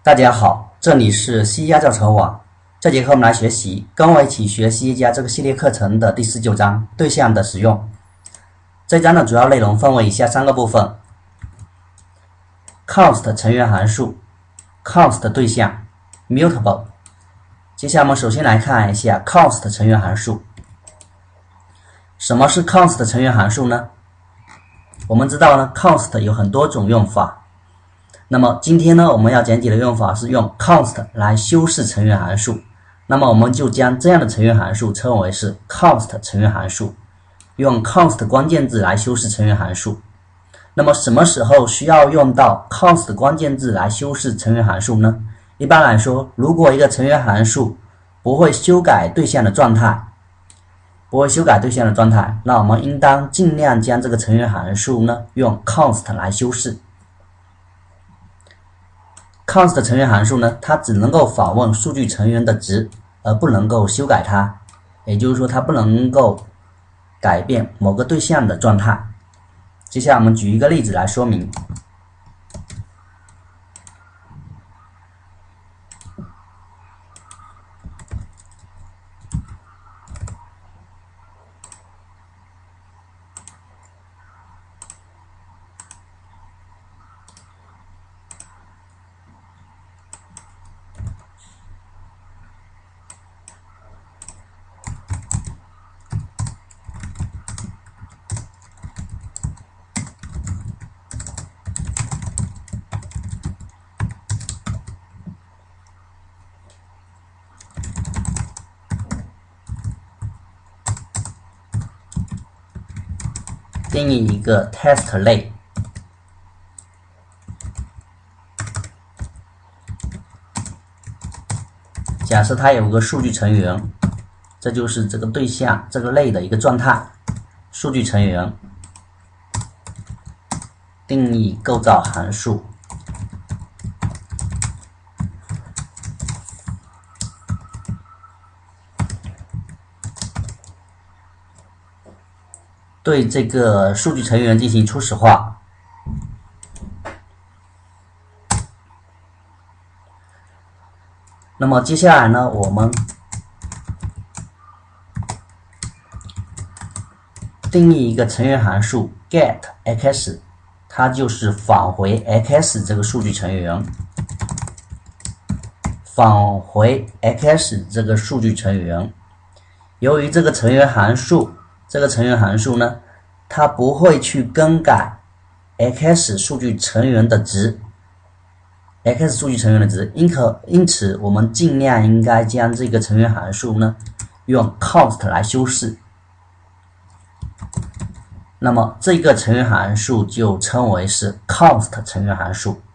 大家好，这里是西加教程网。这节课我们来学习，跟我一起学西加这个系列课程的第19章对象的使用。这一章的主要内容分为以下3个部分 ：const 成员函数、const 对象、mutable。接下来我们首先来看一下 const 成员函数。什么是 const 成员函数呢？我们知道呢 ，const 有很多种用法。那么今天呢，我们要讲解的用法是用 const 来修饰成员函数。那么我们就将这样的成员函数称为是 const 成员函数，用 const 关键字来修饰成员函数。那么什么时候需要用到 const 关键字来修饰成员函数呢？一般来说，如果一个成员函数不会修改对象的状态，那我们应当尽量将这个成员函数呢用 const 来修饰。const 成员函数呢，它只能够访问数据成员的值，而不能够修改它。也就是说，它不能够改变某个对象的状态。接下来我们举一个例子来说明。定义一个 test 类，假设它有个数据成员，这就是这个对象这个类的一个状态。数据成员定义构造函数，对这个数据成员进行初始化。那么接下来呢，我们定义一个成员函数 getX， 它就是返回 X 这个数据成员，返回 X 这个数据成员。由于这个成员函数呢，它不会去更改 X 数据成员的值，因此我们尽量应该将这个成员函数呢用 const 来修饰。那么这个成员函数就称为是 const 成员函数。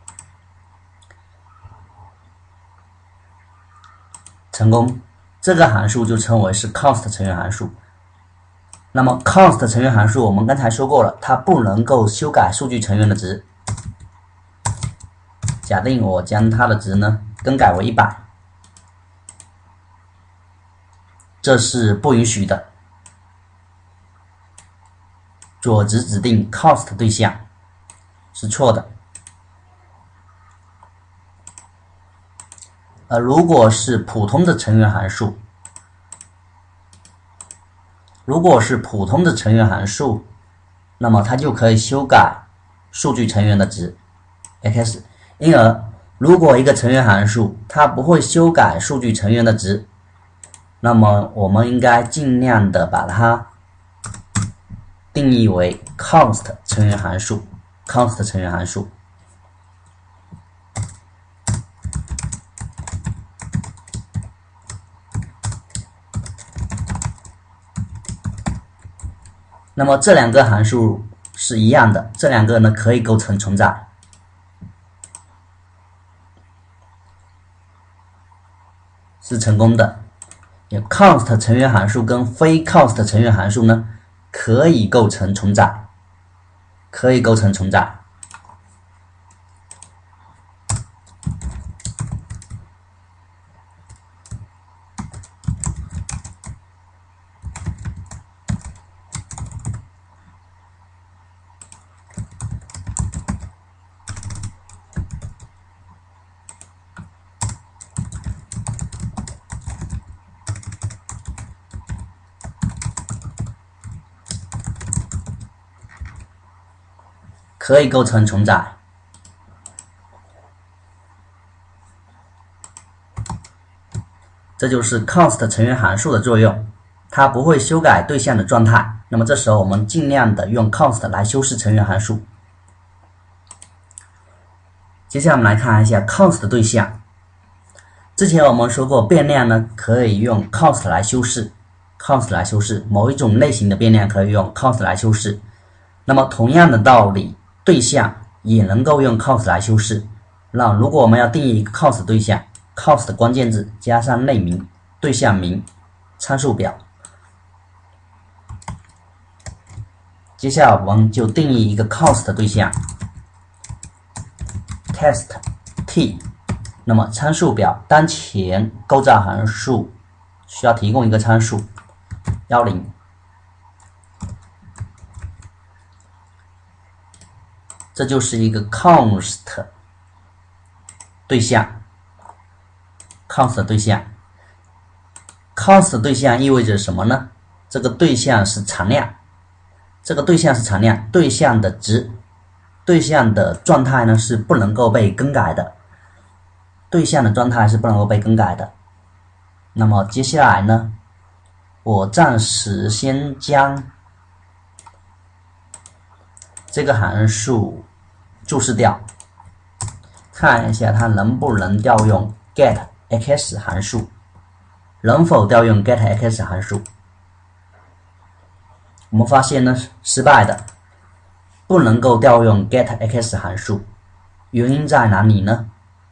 成功，这个函数就称为是 const 成员函数。那么 const 成员函数我们刚才说过了，它不能够修改数据成员的值。假定我将它的值呢更改为100，这是不允许的。左值指定 const 对象是错的。如果是普通的成员函数，那么它就可以修改数据成员的值 x。因而，如果一个成员函数它不会修改数据成员的值，那么我们应该尽量的把它定义为 const 成员函数。那么这2个函数是一样的，这2个呢可以构成存在。是成功的。const 成员函数跟非 const 成员函数呢，可以构成存在。 可以构成重载。这就是 const 成员函数的作用，它不会修改对象的状态。那么这时候我们尽量的用 const 来修饰成员函数。接下来我们来看一下 const 对象。之前我们说过，变量呢可以用 const 来修饰，const 来修饰某一种类型的变量可以用 const 来修饰。那么同样的道理，对象也能够用 const 来修饰。那如果我们要定义一个 const 对象 ，const 关键字加上类名、对象名、参数表。接下来我们就定义一个 const 对象 test t。那么参数表当前构造函数需要提供一个参数10，这就是一个 const 对象。const 对象 ，const 对象意味着什么呢？这个对象是常量，这个对象是常量，对象的值，对象的状态呢是不能够被更改的。对象的状态是不能够被更改的。那么接下来呢，我暂时先将这个函数注释掉，看一下它能不能调用 getX 函数，能否调用 getX 函数。我们发现呢失败的，不能够调用 getX 函数，原因在哪里呢？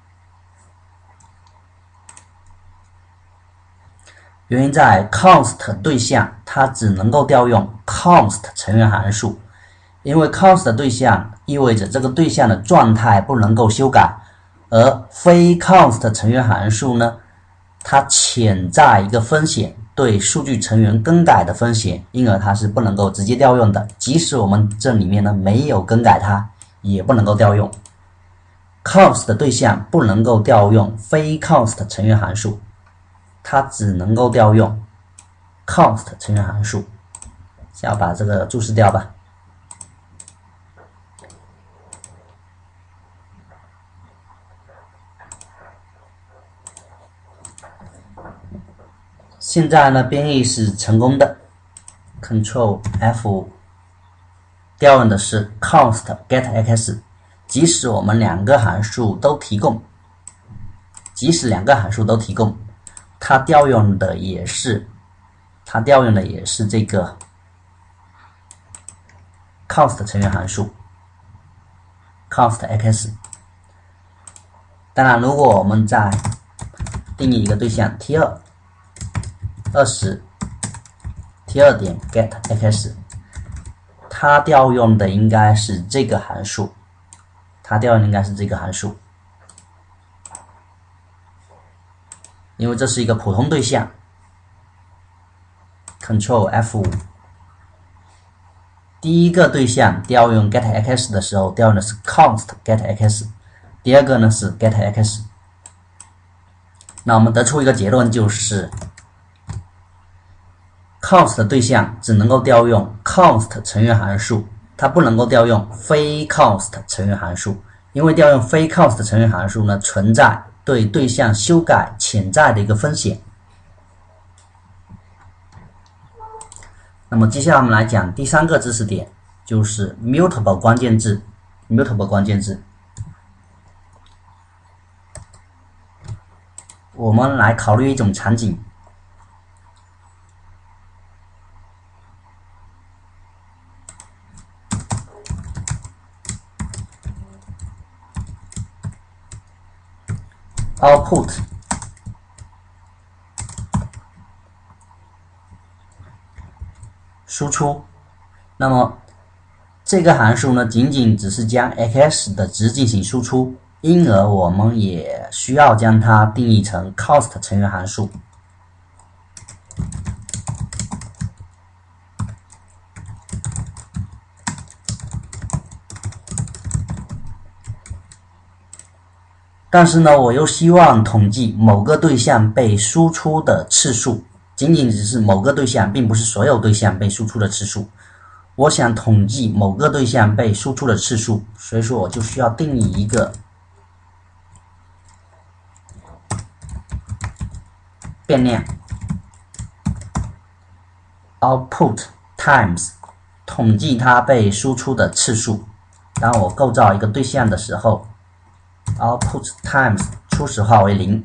原因在 const 对象，它只能够调用 const 成员函数，因为 const 对象意味着这个对象的状态不能够修改，而非 const 成员函数呢，它潜在一个风险，对数据成员更改的风险，因而它是不能够直接调用的。即使我们这里面呢没有更改它，也不能够调用。const 对象不能够调用非 const 成员函数。它只能够调用 const 成员函数，先要把这个注释掉吧。现在呢，编译是成功的 ，Ctrl F 调用的是 const getX， 即使我们两个函数都提供，它调用的也是这个 const 成员函数 const x。当然，如果我们再定义一个对象 T2 20 T2 点 getX， 它调用的应该是这个函数，因为这是一个普通对象 ，Ctrl F5。第一个对象调用 getX 的时候，调用的是 const getX， 第二个呢是 getX。那我们得出一个结论，就是 const 对象只能够调用 const 成员函数，它不能够调用非 const 成员函数，因为调用非 const 成员函数呢，存在对对象修改潜在的一个风险。那么接下来我们来讲第三个知识点，就是 mutable 关键字。我们来考虑一种场景。output 输出，那么这个函数呢，仅仅只是将 x 的值进行输出，因而我们也需要将它定义成 const 成员函数。但是呢，我又希望统计某个对象被输出的次数，仅仅只是某个对象，并不是所有对象被输出的次数。 我想统计某个对象被输出的次数，所以说我就需要定义一个变量 output times 统计它被输出的次数。当我构造一个对象的时候 ，output times 初始化为0，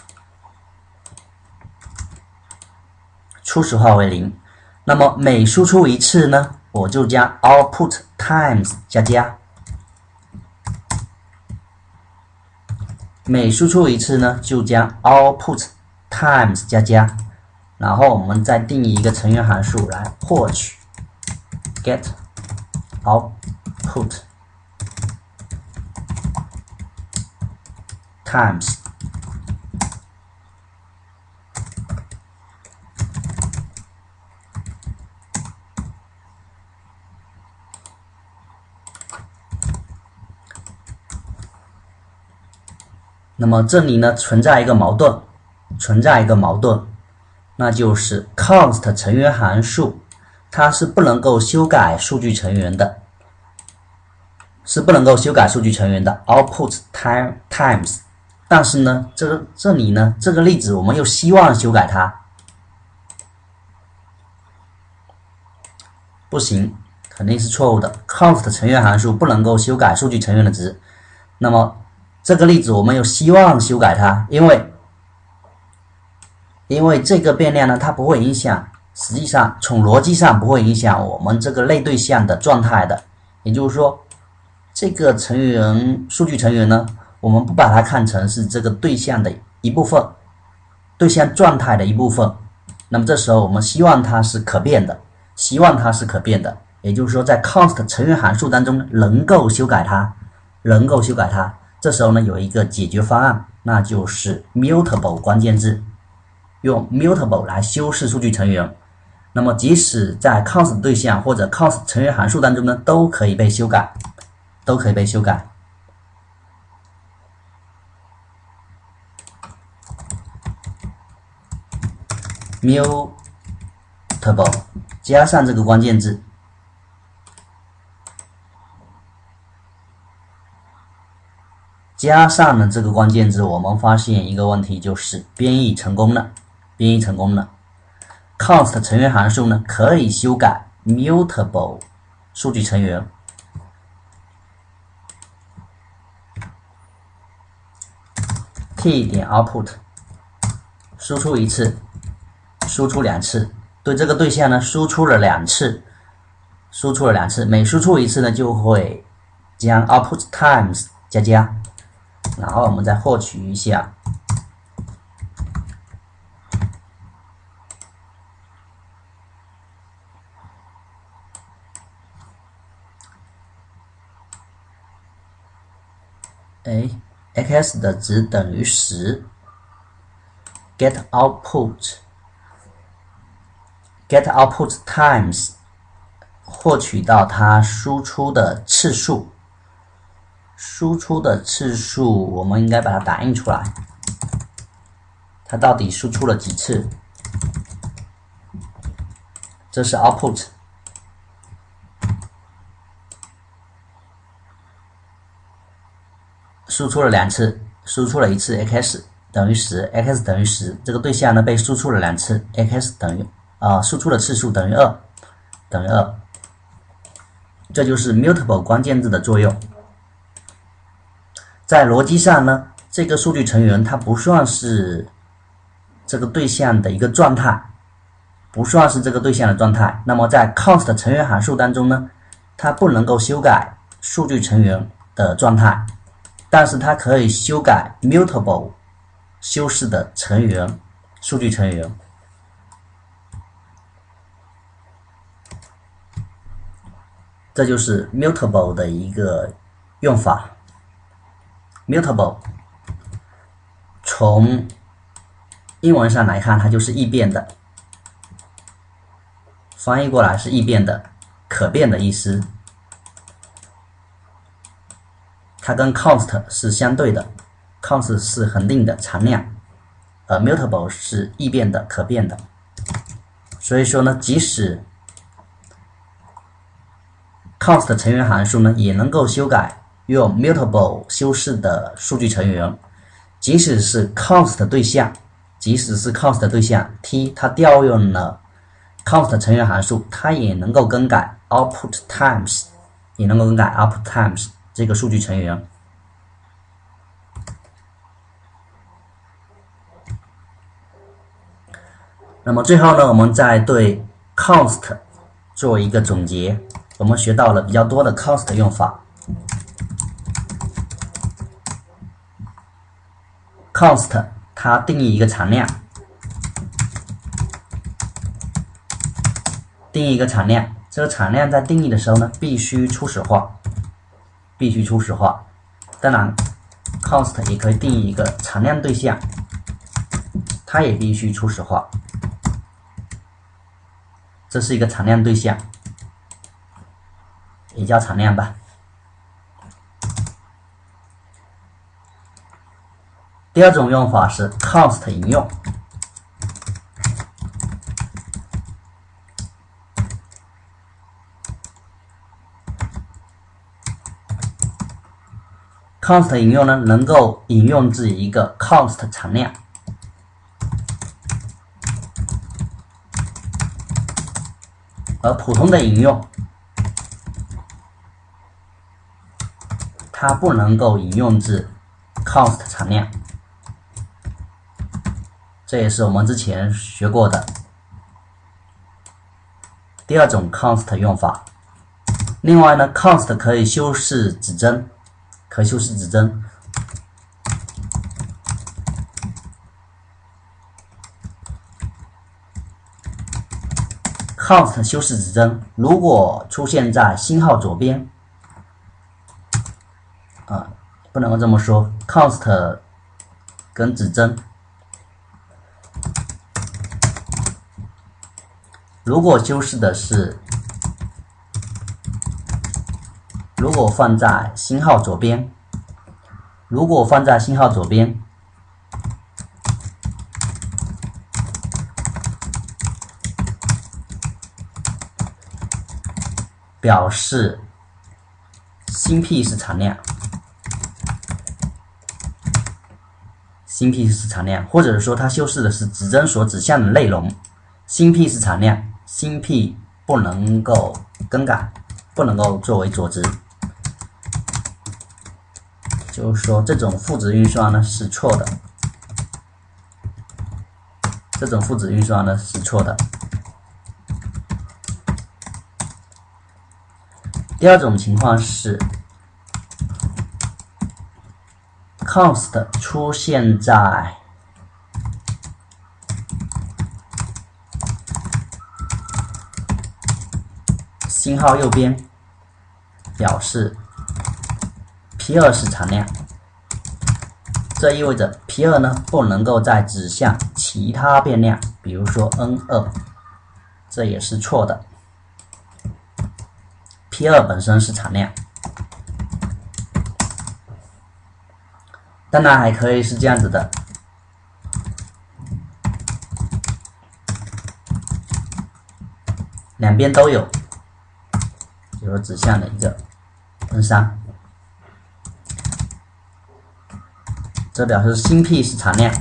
初始化为0。那么每输出一次呢，我就将 output times 加，每输出一次呢，就将 output times 加，然后我们再定义一个成员函数来获取 get output times。那么这里呢存在一个矛盾，那就是 const 成员函数它是不能够修改数据成员的，output times。但是呢，这里呢这个例子我们又希望修改它，不行，肯定是错误的。const 成员函数不能够修改数据成员的值。那么这个例子我们又希望修改它，因为这个变量呢，它不会影响，实际上从逻辑上不会影响我们这个类对象的状态的。也就是说，这个数据成员呢，我们不把它看成是这个对象的一部分，对象状态的一部分。那么这时候我们希望它是可变的，也就是说在 const 成员函数当中能够修改它。这时候呢，有一个解决方案，那就是 mutable 关键字，用 mutable 来修饰数据成员。那么即使在 const 对象或者 const 成员函数当中呢，都可以被修改。mutable 加上这个关键字。加上了这个关键字，我们发现一个问题，就是编译成功了。const 成员函数呢，可以修改 mutable 数据成员。t 点 output 输出一次，输出2次，对这个对象呢输出了2次，每输出一次呢就会将 output times 加。然后我们再获取一下x 的值等于10 get output times 获取到它输出的次数。我们应该把它打印出来，它到底输出了几次？这是 output， 输出了2次，输出了1次 x 等于10，这个对象呢被输出了2次 ，x 等于输出的次数等于2，这就是 mutable 关键字的作用。在逻辑上呢，这个数据成员它不算是这个对象的一个状态，那么在 const 成员函数当中呢，它不能够修改数据成员的状态，但是它可以修改 mutable 修饰的数据成员。这就是 mutable 的一个用法。mutable 从英文上来看，它就是易变的，翻译过来是易变的、可变的意思。它跟 const 是相对的 ，const 是恒定的常量，而 mutable 是易变的、可变的。所以说呢，即使 const 成员函数呢，也能够修改用 mutable 修饰的数据成员，即使是 const 对象 T 它调用了 const 成员函数，它也能够更改 output times 这个数据成员。那么最后呢，我们再对 const 做一个总结。我们学到了比较多的 const 用法。const 它定义一个常量，这个常量在定义的时候呢，必须初始化。当然 const 也可以定义一个常量对象，它也必须初始化。这是一个常量对象，也叫常量吧。第二种用法是 const 引用。const 引用呢，能够引用至一个 const 常量。而普通的引用，它不能够引用至 const 常量，这也是我们之前学过的第二种 const 用法。另外呢 ，const 可以修饰指针，const 修饰指针，如果出现在星号左边，不能够这么说 ，const 跟指针，如果修饰的是，如果放在星号左边，表示新 P 是常量，或者说它修饰的是指针所指向的内容，新 P 是常量，新 P 不能够更改，不能够作为左值，就是说这种赋值运算呢是错的，第二种情况是 const 出现在星号右边，表示 P2 是常量，这意味着 P2 呢不能够再指向其他变量，比如说 N2， 这也是错的。P2 本身是常量，当然还可以是这样子的，两边都有，比如说指向的一个 N3， 这表示新 P 是常量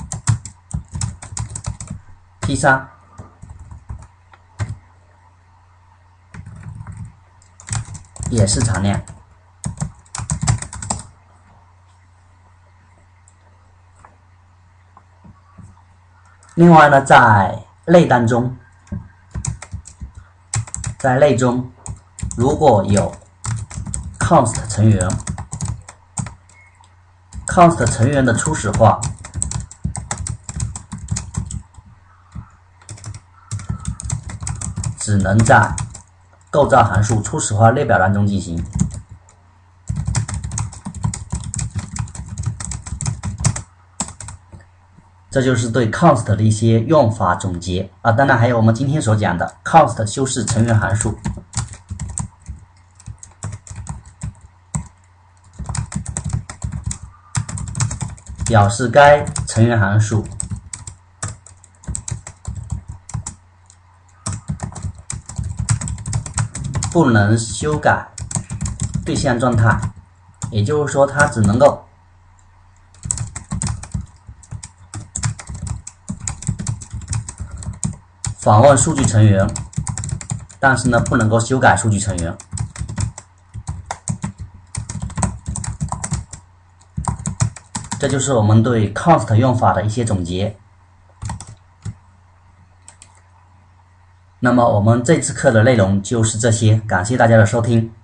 ，P3 也是常量。另外呢，在类中，如果有 const 成员 ，const 成员的初始化只能在构造函数初始化列表当中进行。这就是对 const 的一些用法总结啊，当然还有我们今天所讲的 const 修饰成员函数，表示该成员函数不能修改对象状态，也就是说它只能够访问数据成员，但是呢不能够修改数据成员。这就是我们对 const 用法的一些总结。那么我们这次课的内容就是这些，感谢大家的收听。